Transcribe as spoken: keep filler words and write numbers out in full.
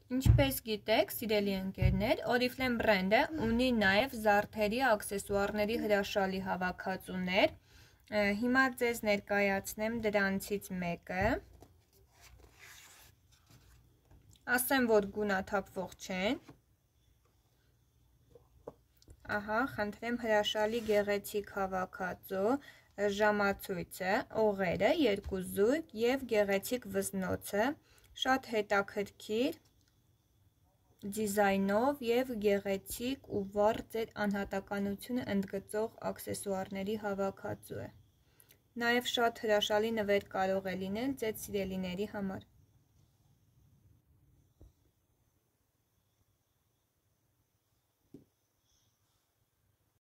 Ինչպես գիտեք, սիրելի ընկերներ, Oriflame բրենդը ունի նաև զարդերի, աքսեսուարների հրաշալի հավաքածուներ։ Հիմա ձեզ ներկայացնեմ դրանցից մեկը։ Ասեմ, որ գունաթափվող չեն։ Ահա, խնդրեմ, հրաշալի գեղեցիկ հավաքածու, ժամացույցը, օղերը, երկու զույգ և գեղեցիկ վզնոցը, շատ հետաքրքիր դիզայնով և գեղեցիկ ու վառ ձեր անհատականությունը ընդգծող աքսեսուարների հավաքածու է։ Նաև շատ հրաշալի նվեր կարող է լինել ձեր սիրելիների համար։